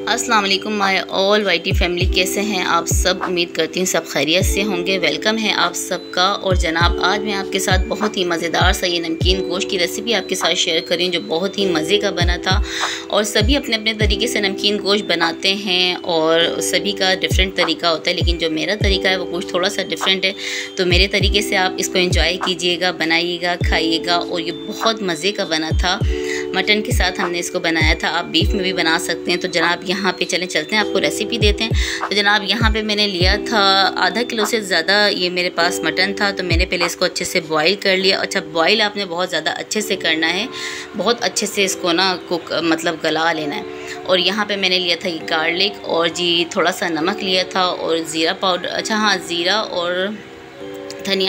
अस्सलाम वालेकुम my all whitey family, कैसे हैं आप सब। उम्मीद करती हूँ सब खैरियत से होंगे। वेलकम है आप सबका। और जनाब आज मैं आपके साथ बहुत ही मज़ेदार सा ये नमकीन गोश्त की रेसिपी आपके साथ शेयर करें जो बहुत ही मज़े का बना था। और सभी अपने अपने तरीके से नमकीन गोश्त बनाते हैं और सभी का डिफरेंट तरीका होता है, लेकिन जो मेरा तरीका है वो गोश्त थोड़ा सा डिफरेंट है। तो मेरे तरीके से आप इसको एंजॉय कीजिएगा, बनाइएगा, खाइएगा। और ये बहुत मज़े का बना था। मटन के साथ हमने इसको बनाया था, आप बीफ में भी बना सकते हैं। तो जनाब यहाँ पे चलते हैं आपको रेसिपी देते हैं। तो जनाब यहाँ पे मैंने लिया था आधा किलो से ज़्यादा ये मेरे पास मटन था। तो मैंने पहले इसको अच्छे से बॉईल कर लिया। अच्छा, बॉईल आपने बहुत ज़्यादा अच्छे से करना है, बहुत अच्छे से इसको ना कुक मतलब गला लेना है। और यहाँ पे मैंने लिया था ये गार्लिक और जी थोड़ा सा नमक लिया था और ज़ीरा पाउडर, अच्छा हाँ ज़ीरा और धनिया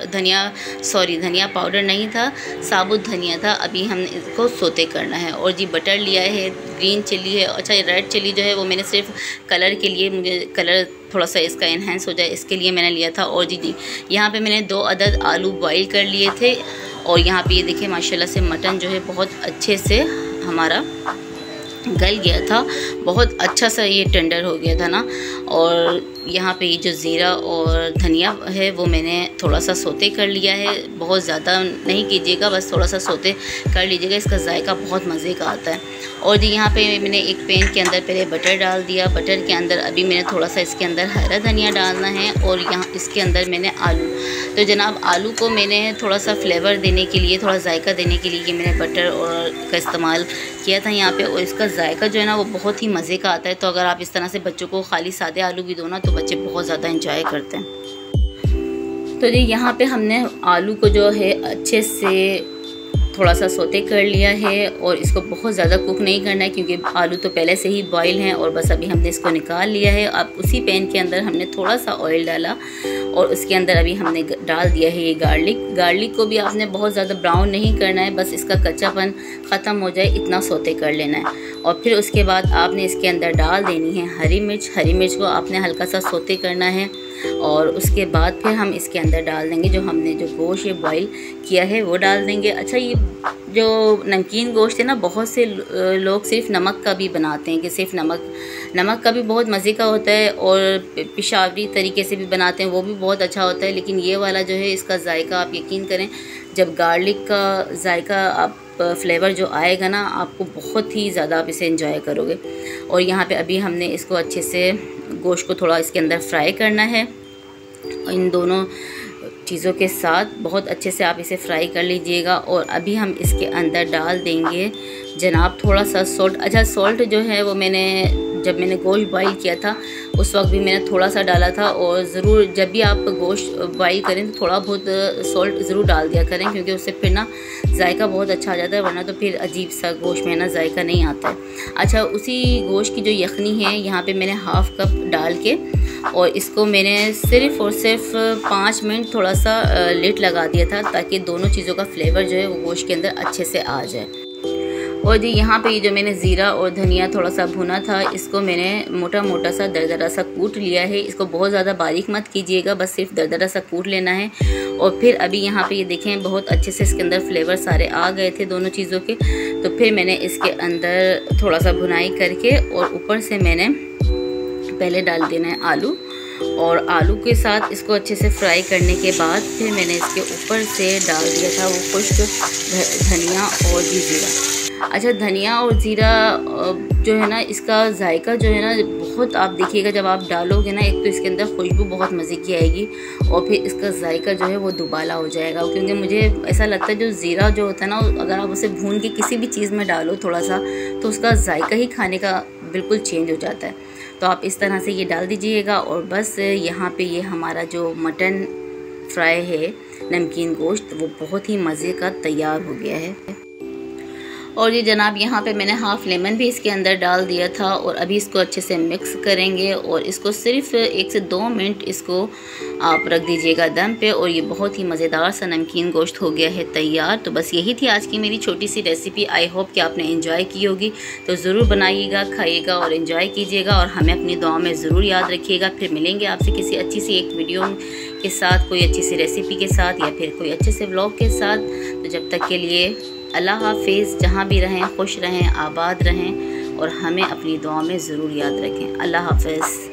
पाउडर नहीं था, साबुत धनिया था। अभी हमने इसको सोते करना है। और जी बटर लिया है, ग्रीन चिली है। अच्छा, रेड चिली जो है वो मैंने सिर्फ कलर के लिए, मुझे कलर थोड़ा सा इसका इन्हेंस हो जाए इसके लिए मैंने लिया था। और जी यहाँ पे मैंने 2 अदद आलू बॉईल कर लिए थे। और यहाँ पे ये देखिए माशाल्लाह से मटन जो है बहुत अच्छे से हमारा गल गया था, बहुत अच्छा सा ये टेंडर हो गया था ना। और यहाँ पे ये जो ज़ीरा और धनिया है वो मैंने थोड़ा सा सोते कर लिया है, बहुत ज़्यादा नहीं कीजिएगा, बस थोड़ा सा सोते कर लीजिएगा, इसका जायका बहुत मज़े का आता है। और जी यहाँ पे मैंने एक पैन के अंदर पहले बटर डाल दिया। बटर के अंदर अभी मैंने थोड़ा सा इसके अंदर हरा धनिया डालना है और यहाँ इसके अंदर मैंने आलू। तो जनाब आलू को मैंने थोड़ा सा फ्लेवर देने के लिए, थोड़ा जायका देने के लिए मैंने बटर और का इस्तेमाल किया था यहाँ पे। और इसका जायका जो है ना वो बहुत ही मज़े का आता है। तो अगर आप इस तरह से बच्चों को खाली सादे आलू भी दो ना तो बच्चे बहुत ज़्यादा इंजॉय करते हैं। तो जी यहाँ पे हमने आलू को जो है अच्छे से थोड़ा सा सोते कर लिया है। और इसको बहुत ज़्यादा कुक नहीं करना है क्योंकि आलू तो पहले से ही बॉईल हैं। और बस अभी हमने इसको निकाल लिया है। अब उसी पैन के अंदर हमने थोड़ा सा ऑयल डाला और उसके अंदर अभी हमने डाल दिया है ये गार्लिक को भी आपने बहुत ज़्यादा ब्राउन नहीं करना है, बस इसका कच्चापन ख़त्म हो जाए इतना सोते कर लेना है। और फिर उसके बाद आपने इसके अंदर डाल देनी है हरी मिर्च को आपने हल्का सा सोते करना है। और उसके बाद फिर हम इसके अंदर डाल देंगे जो हमने जो गोश्त बॉईल किया है वो डाल देंगे। अच्छा, ये जो नमकीन गोश्त है ना, बहुत से लोग सिर्फ नमक का भी बनाते हैं कि सिर्फ नमक का भी बहुत मज़े का होता है। और पेशावरी तरीके से भी बनाते हैं, वो भी बहुत अच्छा होता है। लेकिन ये वाला जो है इसका जायका आप यकीन करें, जब गार्लिक का जायका आप फ्लेवर जो आएगा ना आपको बहुत ही ज़्यादा आप इसे एंजॉय करोगे। और यहाँ पे अभी हमने इसको अच्छे से गोश्त को थोड़ा इसके अंदर फ्राई करना है। इन दोनों चीज़ों के साथ बहुत अच्छे से आप इसे फ्राई कर लीजिएगा। और अभी हम इसके अंदर डाल देंगे जनाब थोड़ा सा सॉल्ट। अच्छा, सॉल्ट जो है वो जब मैंने गोश्त बॉईल किया था उस वक्त भी मैंने थोड़ा सा डाला था। और ज़रूर जब भी आप गोश्त बॉईल करें तो थोड़ा बहुत सॉल्ट ज़रूर डाल दिया करें क्योंकि उससे फिर ना जायका बहुत अच्छा आ जाता है, वरना तो फिर अजीब सा गोश्त में ना जायका नहीं आता है। अच्छा, उसी गोश्त की जो यखनी है यहाँ पे मैंने हाफ़ कप डाल के और इसको मैंने सिर्फ़ और सिर्फ 5 मिनट थोड़ा सा लिड लगा दिया था ताकि दोनों चीज़ों का फ्लेवर जो है वो गोश्त के अंदर अच्छे से आ जाए। और जी यहाँ पे ये जो मैंने ज़ीरा और धनिया थोड़ा सा भुना था इसको मैंने मोटा सा दरदरा सा कूट लिया है। इसको बहुत ज़्यादा बारीक मत कीजिएगा, बस सिर्फ दरदरा सा कूट लेना है। और फिर अभी यहाँ पे ये देखें बहुत अच्छे से इसके अंदर फ्लेवर सारे आ गए थे दोनों चीज़ों के। तो फिर मैंने इसके अंदर थोड़ा सा भुनाई करके और ऊपर से मैंने पहले डाल देना है आलू। और आलू के साथ इसको अच्छे से फ्राई करने के बाद फिर मैंने इसके ऊपर से डाल दिया था वो खुश्क धनिया और ज़ीरा। अच्छा, धनिया और ज़ीरा जो है ना इसका जायका जो है ना बहुत, आप देखिएगा जब आप डालोगे ना, एक तो इसके अंदर खुशबू बहुत मज़े की आएगी और फिर इसका जायका जो है वो दुबाला हो जाएगा। क्योंकि मुझे ऐसा लगता है जो ज़ीरा जो होता है ना, अगर आप उसे भून के किसी भी चीज़ में डालो थोड़ा सा तो उसका जायका ही खाने का बिल्कुल चेंज हो जाता है। तो आप इस तरह से ये डाल दीजिएगा। और बस यहाँ पे ये हमारा जो मटन फ्राई है नमकीन गोश्त वो बहुत ही मज़े का तैयार हो गया है। और ये जनाब यहाँ पे मैंने हाफ़ लेमन भी इसके अंदर डाल दिया था। और अभी इसको अच्छे से मिक्स करेंगे और इसको सिर्फ 1 से 2 मिनट इसको आप रख दीजिएगा दम पे। और ये बहुत ही मज़ेदार सा नमकीन गोश्त हो गया है तैयार। तो बस यही थी आज की मेरी छोटी सी रेसिपी। आई होप कि आपने एंजॉय की होगी। तो ज़रूर बनाइएगा, खाइएगा और एंजॉय कीजिएगा और हमें अपनी दुआ में ज़रूर याद रखिएगा। फिर मिलेंगे आपसे किसी अच्छी सी एक वीडियो के साथ, कोई अच्छी सी रेसिपी के साथ या फिर कोई अच्छे से व्लॉग के साथ। तो जब तक के लिए अल्लाह हाफिज़। जहाँ भी रहें खुश रहें, आबाद रहें और हमें अपनी दुआ में ज़रूर याद रखें। अल्लाह हाफ़िज़।